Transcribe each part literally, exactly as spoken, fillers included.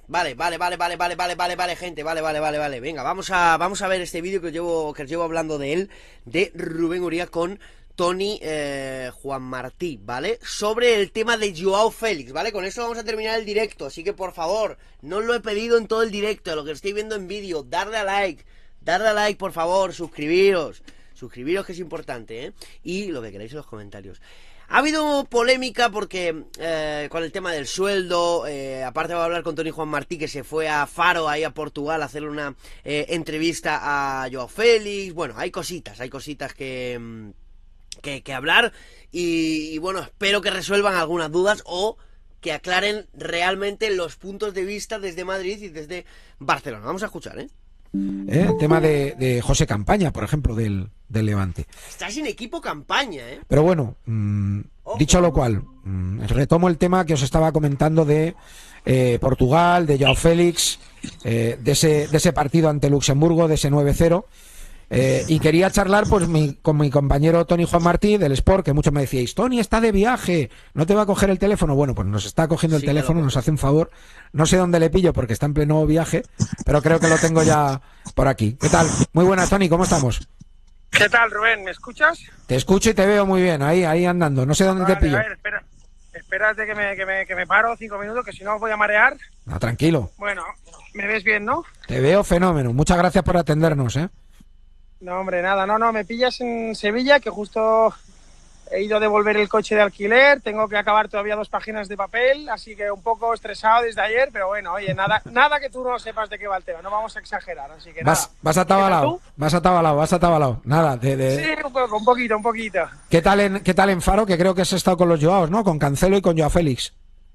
Vale, vale, vale, vale, vale, vale, vale, vale, gente, vale, vale, vale, vale. Venga, vamos a, vamos a ver este vídeo que os llevo, que os llevo hablando de él, de Rubén Uría con Tony eh, Juan Martí, ¿vale? Sobre el tema de Joao Félix, ¿vale? Con eso vamos a terminar el directo, así que por favor, no os lo he pedido en todo el directo, lo que estoy viendo en vídeo, darle a like, darle a like, por favor, suscribiros, suscribiros que es importante, ¿eh? Y lo que queráis en los comentarios. Ha habido polémica porque eh, con el tema del sueldo, eh, aparte voy a hablar con Tony Juan Martí, que se fue a Faro, ahí a Portugal, a hacerle una eh, entrevista a Joao Félix. Bueno, hay cositas, hay cositas que, que, que hablar y, y bueno, espero que resuelvan algunas dudas o que aclaren realmente los puntos de vista desde Madrid y desde Barcelona. Vamos a escuchar, ¿eh? ¿Eh? El tema de, de José Campaña, por ejemplo, del, del Levante. Está sin equipo Campaña, ¿eh? Pero bueno, mmm, dicho lo cual, mmm, retomo el tema que os estaba comentando de eh, Portugal, de Joao Félix, eh, de, ese, de ese partido ante Luxemburgo, de ese nueve cero. Eh, y quería charlar pues mi, con mi compañero Tony Juan Martí del Sport, que muchos me decíais, Tony está de viaje, no te va a coger el teléfono. Bueno, pues nos está cogiendo el sí, teléfono, nos hace un favor. No sé dónde le pillo porque está en pleno viaje, pero creo que lo tengo ya por aquí. ¿Qué tal? Muy buenas, Tony, ¿cómo estamos? ¿Qué tal, Rubén? ¿Me escuchas? Te escucho y te veo muy bien, ahí, ahí andando. No sé dónde vale, te pillo. A ver, espera. Espérate que me, que, me, que me paro cinco minutos, que si no voy a marear. No, tranquilo. Bueno, ¿me ves bien, no? Te veo fenómeno. Muchas gracias por atendernos, ¿eh? No, hombre, nada, no, no, me pillas en Sevilla, que justo he ido a devolver el coche de alquiler, tengo que acabar todavía dos páginas de papel, así que un poco estresado desde ayer, pero bueno, oye, nada nada que tú no sepas de qué va el tema, no vamos a exagerar, así que vas, nada. Vas atabalado, vas atabalado, vas atabalado, nada. De, de... Sí, un poco, un poquito, un poquito. ¿Qué tal en, qué tal en Faro? Que creo que has estado con los Joaos, ¿no? Con Cancelo y con Joao Félix.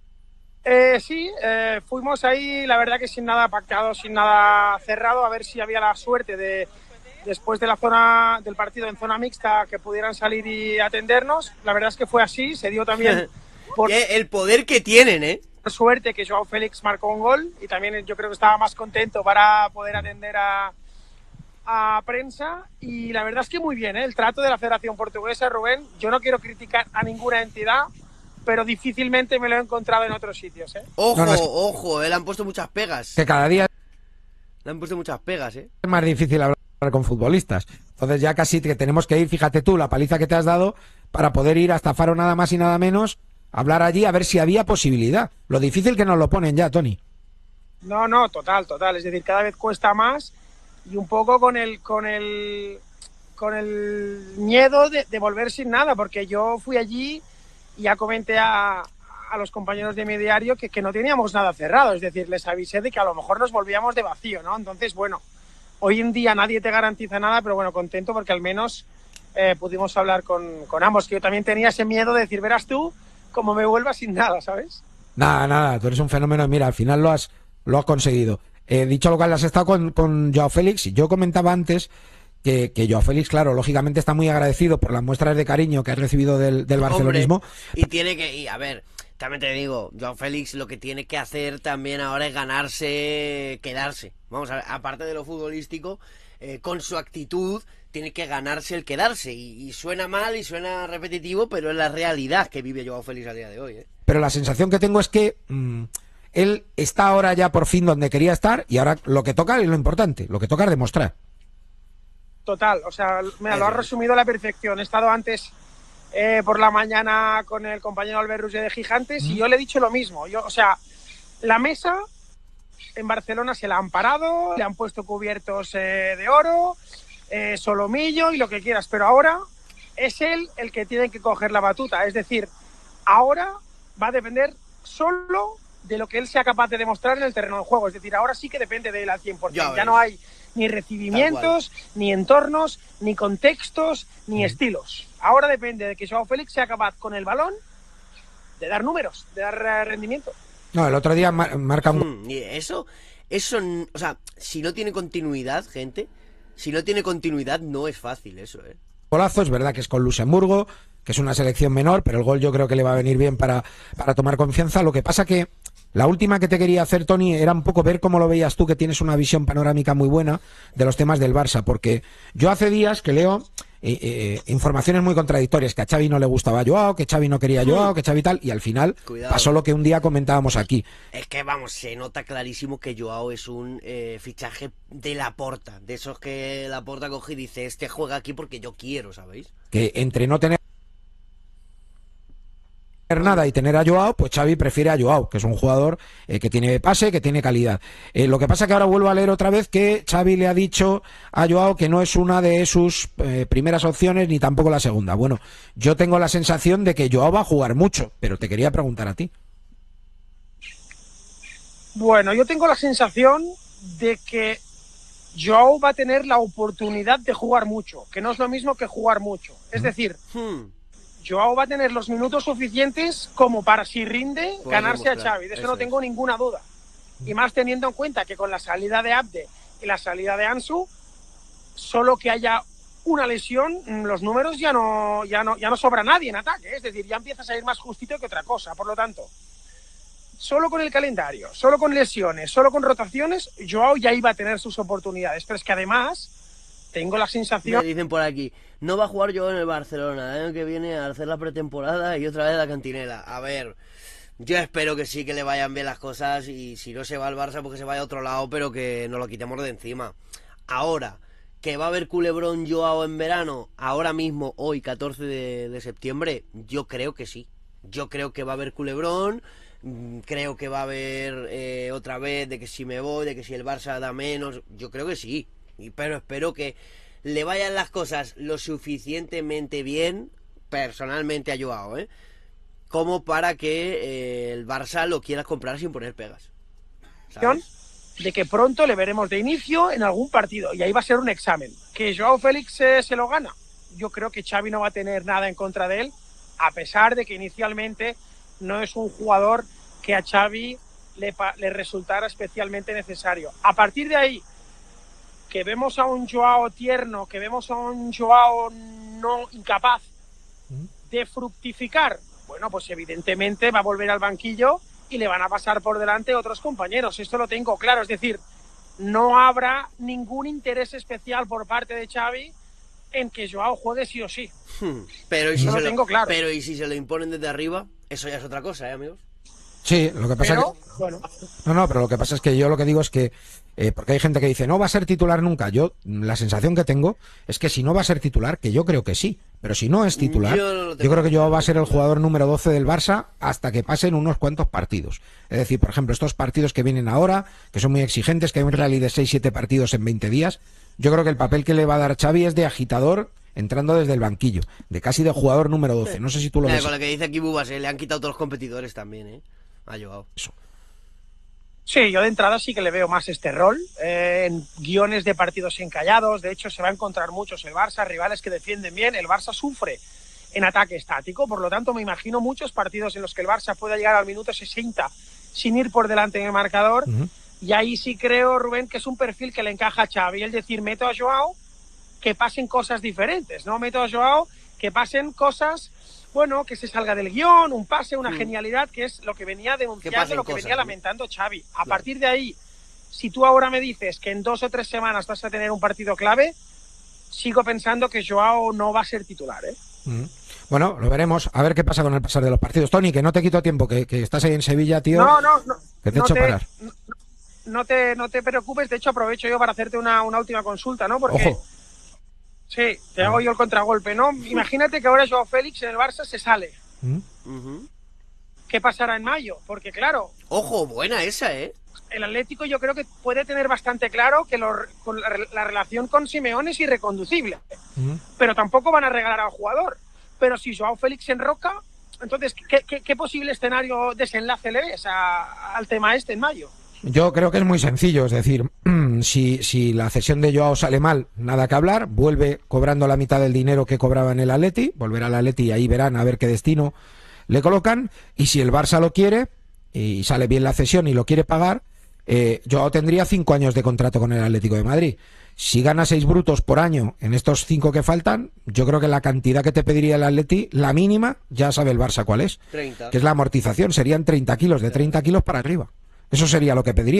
Eh, sí, eh, fuimos ahí, la verdad que sin nada pactado, sin nada cerrado, a ver si había la suerte de... después de la zona del partido en zona mixta que pudieran salir y atendernos. La verdad es que fue así, se dio también por el poder que tienen, ¿eh? Por suerte que Joao Félix marcó un gol y también yo creo que estaba más contento para poder atender a, a prensa y la verdad es que muy bien, ¿eh? El trato de la Federación Portuguesa, Rubén, yo no quiero criticar a ninguna entidad, pero difícilmente me lo he encontrado en otros sitios, ¿eh? Ojo, no, no, es... ojo, eh, le han puesto muchas pegas. Que cada día le han puesto muchas pegas, ¿eh? Es más difícil hablar con futbolistas. Entonces ya casi que tenemos que ir, fíjate tú, la paliza que te has dado para poder ir hasta Faro nada más y nada menos, hablar allí a ver si había posibilidad. Lo difícil que nos lo ponen ya, Tony. No, no, total, total. Es decir, cada vez cuesta más y un poco con el con el con el miedo de, de volver sin nada, porque yo fui allí y ya comenté a, a los compañeros de mi diario que, que no teníamos nada cerrado. Es decir, les avisé de que a lo mejor nos volvíamos de vacío, ¿no? Entonces, bueno, hoy en día nadie te garantiza nada, pero bueno, contento porque al menos eh, pudimos hablar con, con ambos, que yo también tenía ese miedo de decir, verás tú, como me vuelva sin nada, ¿sabes? Nada, nada, tú eres un fenómeno, mira, al final lo has, lo has conseguido. Eh, dicho lo cual, has estado con, con Joao Félix, yo comentaba antes que, que Joao Félix, claro, lógicamente está muy agradecido por las muestras de cariño que has recibido del, del barcelonismo. Hombre, y tiene que, y a ver... También te digo, Joao Félix lo que tiene que hacer también ahora es ganarse, quedarse. Vamos a ver, aparte de lo futbolístico, eh, con su actitud tiene que ganarse el quedarse. Y, y suena mal y suena repetitivo, pero es la realidad que vive Joao Félix a día de hoy, ¿eh? Pero la sensación que tengo es que mmm, él está ahora ya por fin donde quería estar y ahora lo que toca es lo importante, lo que toca es demostrar. Total, o sea, mira, lo has resumido a la perfección. He estado antes... Eh, por la mañana con el compañero Albert Roger de Gigantes y yo le he dicho lo mismo. Yo, o sea, la mesa en Barcelona se la han parado, le han puesto cubiertos eh, de oro, eh, solomillo y lo que quieras, pero ahora es él el que tiene que coger la batuta. Es decir, ahora va a depender solo de lo que él sea capaz de demostrar en el terreno de juego. Es decir, ahora sí que depende de él al cien por ciento. Ya, ya no hay ni recibimientos, ni entornos, ni contextos, ni mm. estilos. Ahora depende de que Joao Félix sea capaz con el balón de dar números, de dar rendimiento. No, el otro día mar marca un... Mm, y eso, eso, o sea, si no tiene continuidad, gente, si no tiene continuidad no es fácil eso, ¿eh? Golazo, es verdad que es con Luxemburgo, que es una selección menor, pero el gol yo creo que le va a venir bien para, para tomar confianza. Lo que pasa que la última que te quería hacer, Tony, era un poco ver cómo lo veías tú, que tienes una visión panorámica muy buena de los temas del Barça, porque yo hace días que leo eh, eh, informaciones muy contradictorias, que a Xavi no le gustaba Joao, que Xavi no quería Joao, que Xavi tal, y al final Cuidado. pasó lo que un día comentábamos aquí. Es que, vamos, se nota clarísimo que Joao es un eh, fichaje de Laporta, de esos que Laporta coge y dice, este juega aquí porque yo quiero, ¿sabéis? Que entre no tener nada y tener a Joao, pues Xavi prefiere a Joao, que es un jugador eh, que tiene pase, que tiene calidad. Eh, lo que pasa que ahora vuelvo a leer otra vez que Xavi le ha dicho a Joao que no es una de sus eh, primeras opciones ni tampoco la segunda. Bueno, yo tengo la sensación de que Joao va a jugar mucho, pero te quería preguntar a ti. Bueno, yo tengo la sensación de que Joao va a tener la oportunidad de jugar mucho, que no es lo mismo que jugar mucho. Es decir, Hmm. Joao va a tener los minutos suficientes como para, si rinde, Puede ganarse a demostrar, Xavi. De eso, eso no tengo es. ninguna duda. Y más teniendo en cuenta que con la salida de Abde y la salida de Ansu, solo que haya una lesión, los números ya no, ya no, ya no sobra nadie en ataque. Es decir, ya empiezas a ir más justito que otra cosa. Por lo tanto, solo con el calendario, solo con lesiones, solo con rotaciones, Joao ya iba a tener sus oportunidades. Pero es que además tengo la sensación... Me dicen por aquí, no va a jugar yo en el Barcelona, el año que viene a hacer la pretemporada y otra vez la cantinela. A ver, yo espero que sí, que le vayan bien las cosas, y si no se va al Barça, pues que se vaya a otro lado, pero que nos lo quitemos de encima. Ahora, que va a haber culebrón Joao en verano, ahora mismo, hoy, catorce de, de septiembre, yo creo que sí. Yo creo que va a haber culebrón, mm, creo que va a haber eh, otra vez de que si me voy, de que si el Barça da menos, yo creo que sí. Y, pero espero que le vayan las cosas lo suficientemente bien, personalmente a Joao, ¿eh? como para que eh, el Barça lo quiera comprar sin poner pegas, ¿sabes? De que pronto le veremos de inicio en algún partido, y ahí va a ser un examen. ¿Que Joao Félix eh, se lo gana? Yo creo que Xavi no va a tener nada en contra de él, a pesar de que inicialmente no es un jugador que a Xavi le, le resultara especialmente necesario. A partir de ahí, que vemos a un Joao tierno, que vemos a un Joao no incapaz de fructificar, bueno, pues evidentemente va a volver al banquillo y le van a pasar por delante otros compañeros. Esto lo tengo claro, es decir, no habrá ningún interés especial por parte de Xavi en que Joao juegue sí o sí. Hmm, Pero, ¿y si Eso se lo lo, tengo claro. pero ¿y si se lo imponen desde arriba? Eso ya es otra cosa, ¿eh, amigos? Sí, lo que pasa Pero, que... bueno, No, no, pero lo que pasa es que yo lo que digo es que, eh, porque hay gente que dice, no va a ser titular nunca. Yo, la sensación que tengo es que si no va a ser titular, que yo creo que sí, pero si no es titular, Yo no lo yo, tengo creo que claro. yo va a ser el jugador número doce del Barça hasta que pasen unos cuantos partidos. Es decir, por ejemplo, estos partidos que vienen ahora, que son muy exigentes, que hay un rally de seis siete partidos en veinte días, yo creo que el papel que le va a dar Xavi es de agitador entrando desde el banquillo, de casi de jugador número doce. No sé si tú lo Eh, ves. con lo que dice aquí Bubas, eh, le han quitado todos los competidores también, ¿eh? A Joao. Eso. sí, yo de entrada sí que le veo más este rol, eh, en guiones de partidos encallados. De hecho, se va a encontrar muchos el Barça, rivales que defienden bien. El Barça sufre en ataque estático, por lo tanto me imagino muchos partidos en los que el Barça pueda llegar al minuto sesenta sin ir por delante en el marcador. Uh-huh. Y ahí sí creo, Rubén, que es un perfil que le encaja a Xavi, es decir, meto a Joao, que pasen cosas diferentes, ¿no? Meto a Joao, que pasen cosas, bueno, que se salga del guión, un pase, una Mm. genialidad, que es lo que venía Que denunciando, pasen lo que cosas, venía ¿no? lamentando Xavi. A Claro. partir de ahí, si tú ahora me dices que en dos o tres semanas vas a tener un partido clave, sigo pensando que Joao no va a ser titular, ¿eh? Uh-huh. Bueno, lo veremos, a ver qué pasa con el pasar de los partidos. Tony, que no te quito tiempo, que, que estás ahí en Sevilla, tío. No, no, no. Que te no echo parar. No, no te, no te preocupes, de hecho aprovecho yo para hacerte una, una última consulta, ¿no? Porque Ojo. sí, te hago yo el contragolpe, ¿no? Imagínate que ahora Joao Félix en el Barça se sale. Uh-huh. Uh-huh. ¿Qué pasará en mayo? Porque claro, Ojo, buena esa, ¿eh? el Atlético yo creo que puede tener bastante claro que lo, con la, la relación con Simeone es irreconducible, Uh-huh. pero tampoco van a regalar al jugador. Pero si Joao Félix se enroca, entonces, ¿qué, qué, qué posible escenario desenlace le ves a, al tema este en mayo? Yo creo que es muy sencillo, es decir, si, si la cesión de Joao sale mal, nada que hablar, vuelve cobrando la mitad del dinero que cobraba en el Atleti, volverá al Atleti y ahí verán a ver qué destino le colocan, y si el Barça lo quiere y sale bien la cesión y lo quiere pagar, eh, Joao tendría cinco años de contrato con el Atlético de Madrid. Si gana seis brutos por año en estos cinco que faltan, yo creo que la cantidad que te pediría el Atleti, la mínima, ya sabe el Barça cuál es, treinta. que es la amortización, serían treinta kilos, de treinta kilos para arriba. Eso sería lo que pedirían.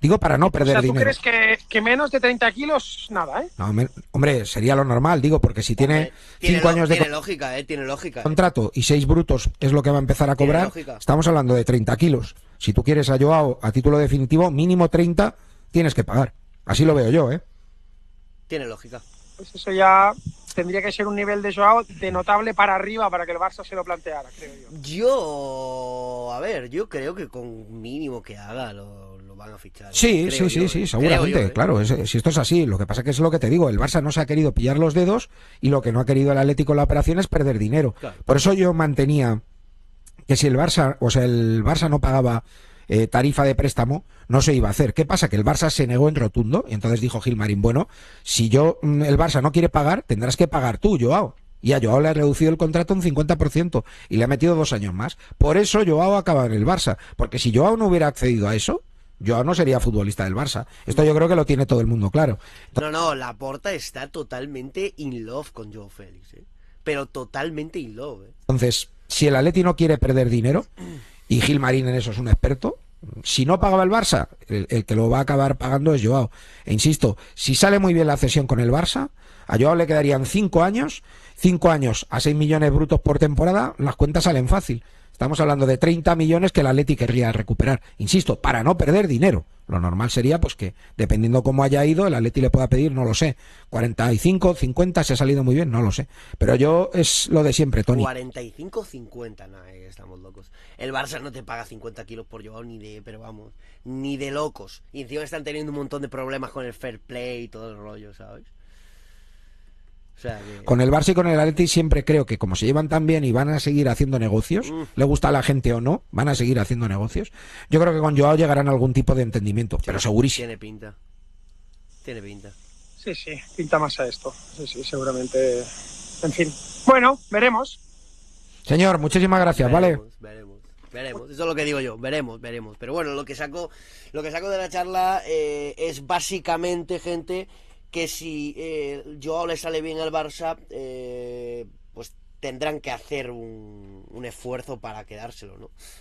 Digo para no perder o sea, ¿tú dinero. crees que, que menos de treinta kilos, nada, eh? No, me- hombre, sería lo normal, digo, porque si tiene Hombre, tiene, cinco lo- años de tiene lógica, eh, tiene lógica. eh. contrato y seis brutos es lo que va a empezar a Tiene cobrar, lógica. estamos hablando de treinta kilos. Si tú quieres a Joao a título definitivo, mínimo treinta tienes que pagar. Así lo veo yo, ¿eh? Tiene lógica. Pues eso ya tendría que ser un nivel de Joao de notable para arriba para que el Barça se lo planteara, creo yo. Yo, a ver, yo creo que con mínimo que haga lo, lo van a fichar. Sí, Creo sí, sí, yo, sí, eh. seguramente, Creo yo, eh. claro, es- si esto es así, lo que pasa que es lo que te digo, el Barça no se ha querido pillar los dedos y lo que no ha querido el Atlético en la operación es perder dinero. Claro. Por eso yo mantenía que si el Barça, o sea, el Barça no pagaba eh, tarifa de préstamo, no se iba a hacer. ¿Qué pasa? Que el Barça se negó en rotundo y entonces dijo Gilmarín, bueno, si yo mm, el Barça no quiere pagar, tendrás que pagar tú, Joao. Y a Joao le ha reducido el contrato un cincuenta por ciento y le ha metido dos años más. Por eso Joao acaba en el Barça, porque si Joao no hubiera accedido a eso, Joao no sería futbolista del Barça. Esto yo creo que lo tiene todo el mundo claro. No, no, Laporta está totalmente in love con Joao Félix, ¿eh? Pero totalmente in love, ¿eh? Entonces, si el Atleti no quiere perder dinero, y Gilmarín en eso es un experto, si no pagaba el Barça, el, el que lo va a acabar pagando es Joao. E insisto, si sale muy bien la cesión con el Barça, a Joao le quedarían cinco años, cinco años a seis millones brutos por temporada, las cuentas salen fácil. Estamos hablando de treinta millones que el Atleti querría recuperar. Insisto, para no perder dinero. Lo normal sería pues que, dependiendo cómo haya ido, el Atleti le pueda pedir, no lo sé, cuarenta y cinco, cincuenta, si ha salido muy bien, no lo sé. Pero yo es lo de siempre, Tony. cuarenta y cinco cincuenta, nada, eh, estamos locos. El Barça no te paga cincuenta kilos por Joao ni de, pero vamos, ni de locos. Y encima están teniendo un montón de problemas con el fair play y todo el rollo, ¿sabes? O sea que... Con el Barça y con el Atleti siempre creo que como se llevan tan bien y van a seguir haciendo negocios, Mm. le gusta a la gente o no, van a seguir haciendo negocios. Yo creo que con Joao llegarán a algún tipo de entendimiento, pero segurísimo. Tiene pinta. Tiene pinta. Sí, sí, pinta más a esto. Sí, sí, seguramente. En fin. Bueno, veremos. Señor, muchísimas gracias, ¿vale? Veremos, veremos, veremos. Eso es lo que digo yo, veremos, veremos. Pero bueno, lo que saco, lo que saco de la charla eh, es básicamente, gente, que si eh, Joao le sale bien al Barça, eh, pues tendrán que hacer un, un esfuerzo para quedárselo, ¿no?